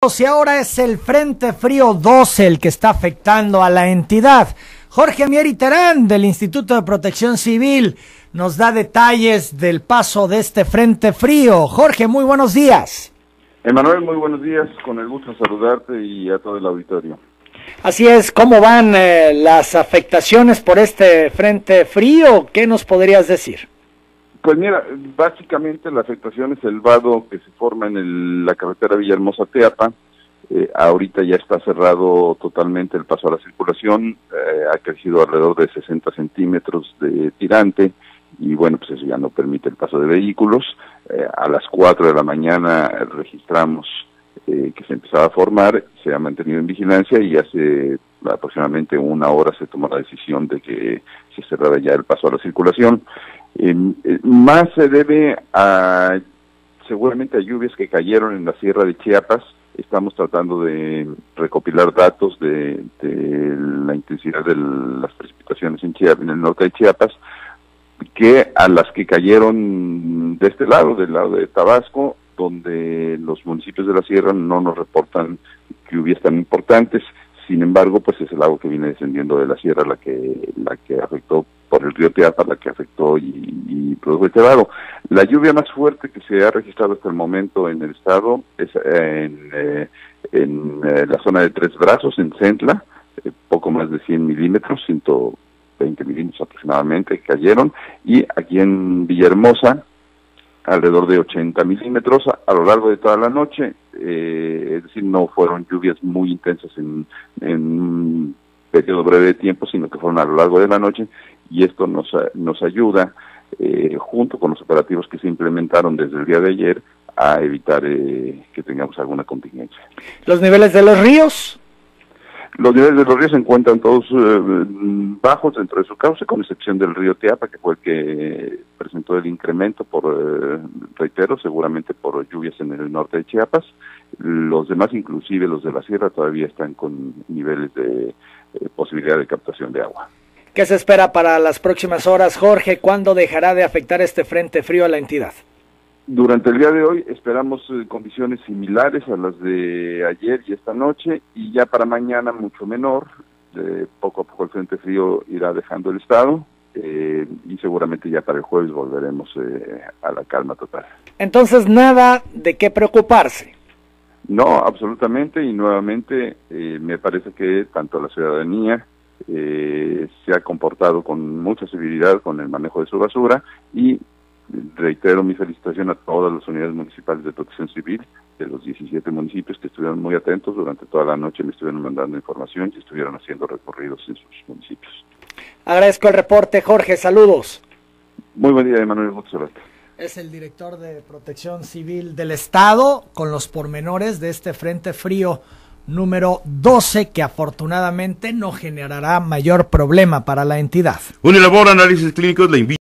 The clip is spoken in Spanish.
y ahora es el Frente Frío 12 el que está afectando a la entidad. Jorge Mier Terán del Instituto de Protección Civil nos da detalles del paso de este Frente Frío. Jorge, muy buenos días. Emanuel, muy buenos días, con el gusto de saludarte y a todo el auditorio. Así es, ¿cómo van las afectaciones por este Frente Frío? ¿Qué nos podrías decir? Pues mira, básicamente la afectación es el vado que se forma en la carretera Villahermosa-Teapa. Ahorita ya está cerrado totalmente el paso a la circulación, ha crecido alrededor de 60 centímetros de tirante y bueno, pues eso ya no permite el paso de vehículos. A las 4 de la mañana registramos que se empezaba a formar, se ha mantenido en vigilancia y hace aproximadamente una hora se tomó la decisión de que se cerrara ya el paso a la circulación. Más se debe seguramente a lluvias que cayeron en la sierra de Chiapas. Estamos tratando de recopilar datos de la intensidad de las precipitaciones en Chiapas, en el norte de Chiapas, que a las que cayeron de este lado, del lado de Tabasco, donde los municipios de la sierra no nos reportan lluvias tan importantes. Sin embargo, pues es el agua que viene descendiendo de la sierra la que afectó por el río Teapa, la que afectó y produjo este vado. La lluvia más fuerte que se ha registrado hasta el momento en el estado es en la zona de Tres Brazos, en Centla, poco más de 100 milímetros, 120 milímetros aproximadamente cayeron, y aquí en Villahermosa, alrededor de 80 milímetros a lo largo de toda la noche, es decir, no fueron lluvias muy intensas en un periodo breve de tiempo, sino que fueron a lo largo de la noche, y esto nos ayuda, junto con los operativos que se implementaron desde el día de ayer, a evitar que tengamos alguna contingencia. ¿Los niveles de los ríos? Los niveles de los ríos se encuentran todos bajos dentro de su cauce, con excepción del río Teapa, que fue el que presentó el incremento reitero, seguramente por lluvias en el norte de Chiapas. Los demás, inclusive los de la sierra, todavía están con niveles de posibilidad de captación de agua. ¿Qué se espera para las próximas horas, Jorge? ¿Cuándo dejará de afectar este Frente Frío a la entidad? Durante el día de hoy esperamos condiciones similares a las de ayer y esta noche, y ya para mañana mucho menor. Poco a poco el Frente Frío irá dejando el estado, y seguramente ya para el jueves volveremos a la calma total. Entonces, nada de qué preocuparse. No, absolutamente, y nuevamente me parece que tanto la ciudadanía se ha comportado con mucha civilidad con el manejo de su basura, y reitero mi felicitación a todas las unidades municipales de protección civil de los 17 municipios que estuvieron muy atentos durante toda la noche, me estuvieron mandando información y estuvieron haciendo recorridos en sus municipios. Agradezco el reporte, Jorge, saludos. Muy buen día, Emanuel, gusto saludarte. Es el director de Protección Civil del Estado con los pormenores de este Frente Frío número 12, que afortunadamente no generará mayor problema para la entidad. Unilabor Análisis Clínicos le invita